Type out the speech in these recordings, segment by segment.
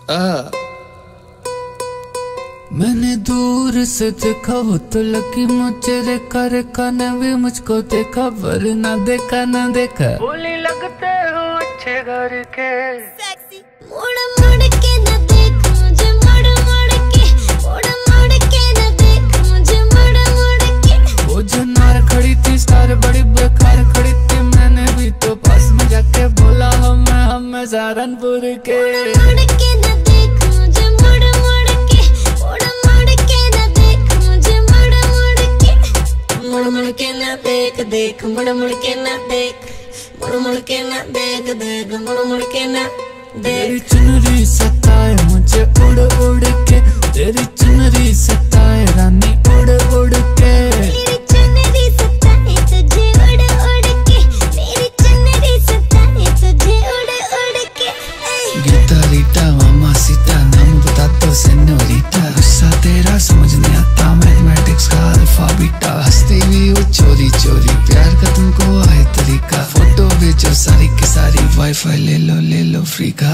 मैंने दूर से देखा वो तो लगी मुझे, रेखा रेखा ने भी मुझको देखा, पर ना देखा ना देखा। बोली लगते हो अच्छे घर के। मुड़ मुड़ के ना देख मुझे, मुड़ मुड़ के, मुड़ मुड़ के ना देख मुझे, मुड़ मुड़ के। वो जो नार खड़ी थी स्टार बड़ी बेकार खड़ी थी, मैंने भी तो पास में जाके बोला हम सहारनपुर के। मुड़ के ना देख मुझे, मुड़ मुड़ के, मुड़ मुड़ के ना देख मुझे, मुड़ मुड़ के। मुड़ मुड़ के ना देख देख, मुड़ मुड़ के ना देख, मुड़ मुड़ के ना देख देख, मुड़ मुड़ के ना देख। तेरी चुनरी सताए मुझे उड़ उड़ के, तेरी चुनरी सताए रानी उड़ उड़ के। मेरी चुनरी सताए तुझे उड़ उड़ के, मेरी चुनरी सताए तुझे उड़ उड़ के। गीता रीटा मामा सीता, नाम बता दो सेनोरिटा। गुस्सा तेरा समझ नहीं आता, मैथमेटिक्स का अल्फा बीटा। हंसती भी वो चोरी चोरी, प्यार का तुमको आए तरीका। फोटो भेजो सारी की सारी, वाईफाई ले लो फ्री का।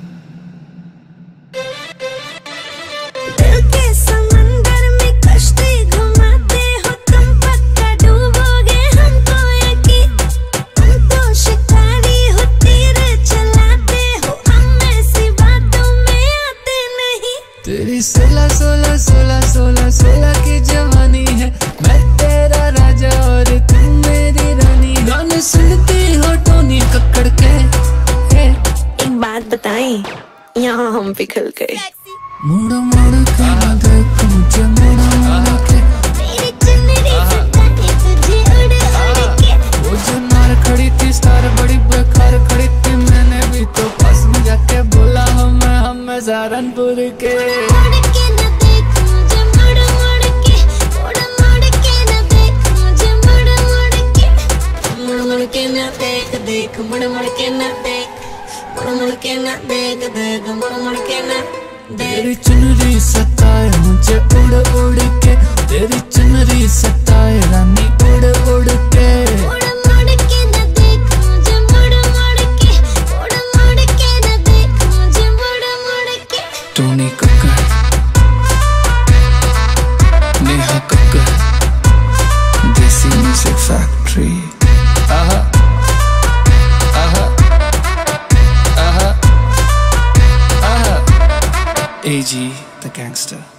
दिल के समंदर में कश्ती घुमाते हो तुम, पक्का डूबोगे हमको यकीन। तुम तो शिकारी हो, तीर चलाते हो, हम ऐसी बातों में आते नहीं। तेरी 16 की जवानी है, मैं तेरा राजा और तुम मेरी रानी। गाने सुनती हो टोनी कक्कड़ के। एक बात बताएं, यहाँ हम पिघल गए। मुड़ मुड़ के ना देख मुझे, मुड़ मुड़ के। मेरी चुनरी सताए तुझे उड़ उड़ के। वो जो नार खड़ी थी स्टार बड़ी बेकार खड़ी थी, मैंने भी तो पास में जाके बोला हम सहारनपुर के। मुड़ के ना देख मुझे, मुड़ मुड़ के, मुड़ मुड़ के ना देख मुझे, मुड़ मुड़ के। मुड़ मुड़ के ना देख देख, मुड़ मुड़ के ना देख, मुड़ मुड़ के ना देख देख, मुड़ मुड़ के ना देख। तेरी चुनरी सताए मुझे उड़ उड़ के, तेरी चुनरी सताए रानी उड़ उड़ के। मुड़ मुड़ के ना देख मुझे, मुड़ मुड़ के, मुड़ मुड़ के ना देख मुझे, मुड़ मुड़ के। टोनी कक्कड़, नेहा कक्कड़, देसी म्यूजिक फैक्ट्री। आहा आहा आहा आहा, AG the gangster।